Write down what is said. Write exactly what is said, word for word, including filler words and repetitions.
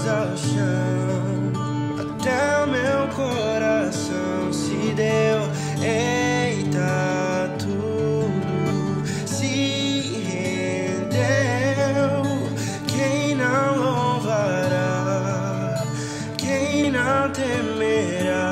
ao chão, até o meu coração se deu. Eita, tudo se rendeu. Quem não louvará, quem não temerá?